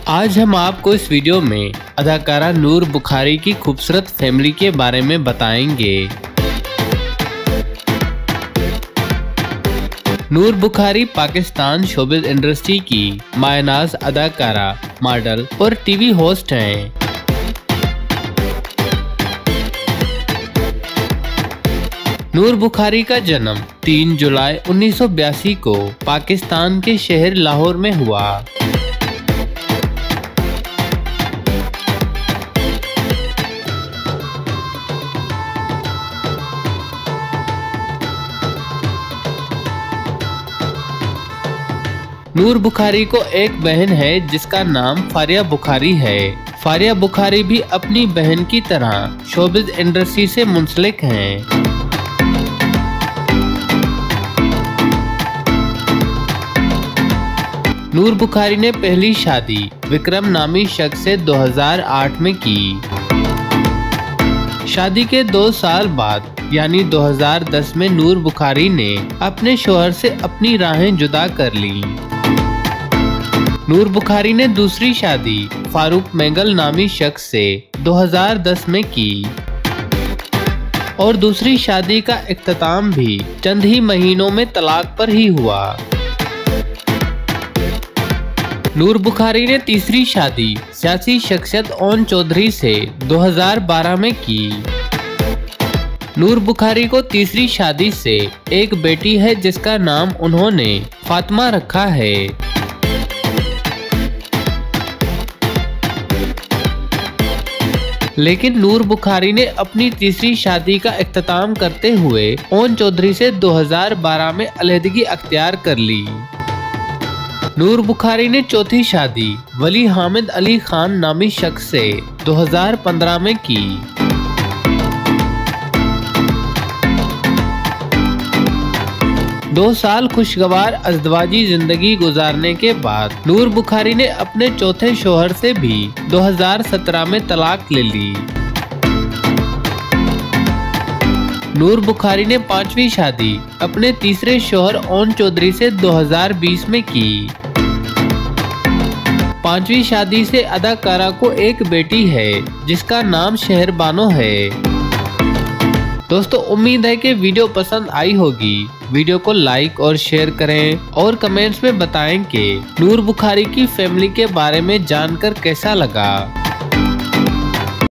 आज हम आपको इस वीडियो में अदाकारा नूर बुखारी की खूबसूरत फैमिली के बारे में बताएंगे। नूर बुखारी पाकिस्तान शोबिज़ इंडस्ट्री की मायनाज अदाकारा, मॉडल और टीवी होस्ट हैं। नूर बुखारी का जन्म 3 जुलाई 1982 को पाकिस्तान के शहर लाहौर में हुआ। नूर बुखारी को एक बहन है जिसका नाम फारिया बुखारी है। फारिया बुखारी भी अपनी बहन की तरह शोबिज़ इंडस्ट्री से मुंसलिक हैं। नूर बुखारी ने पहली शादी विक्रम नामी शख्स से 2008 में की। शादी के 2 साल बाद यानी 2010 में नूर बुखारी ने अपने शौहर से अपनी राहें जुदा कर ली। नूर बुखारी ने दूसरी शादी फारूक मैंगल नामी शख्स से 2010 में की और दूसरी शादी का इख्तिताम भी चंद ही महीनों में तलाक पर ही हुआ। नूर बुखारी ने तीसरी शादी सियासी शख्सियत ओन चौधरी से 2012 में की। नूर बुखारी को तीसरी शादी से एक बेटी है जिसका नाम उन्होंने फातिमा रखा है। लेकिन नूर बुखारी ने अपनी तीसरी शादी का इख्तिताम करते हुए ओन चौधरी से 2012 में अलहदगी अख्तियार कर ली। नूर बुखारी ने चौथी शादी वली हामिद अली खान नामी शख्स से 2015 में की। दो साल खुशगवार अज़दवाजी जिंदगी गुजारने के बाद नूर बुखारी ने अपने चौथे शौहर से भी 2017 में तलाक ले ली। नूर बुखारी ने 5वीं शादी अपने तीसरे शौहर ओन चौधरी से 2020 में की। 5वीं शादी से अदाकारा को एक बेटी है जिसका नाम शहरबानो है। दोस्तों, उम्मीद है कि वीडियो पसंद आई होगी। वीडियो को लाइक और शेयर करें और कमेंट्स में बताएं कि नूर बुखारी की फैमिली के बारे में जानकर कैसा लगा।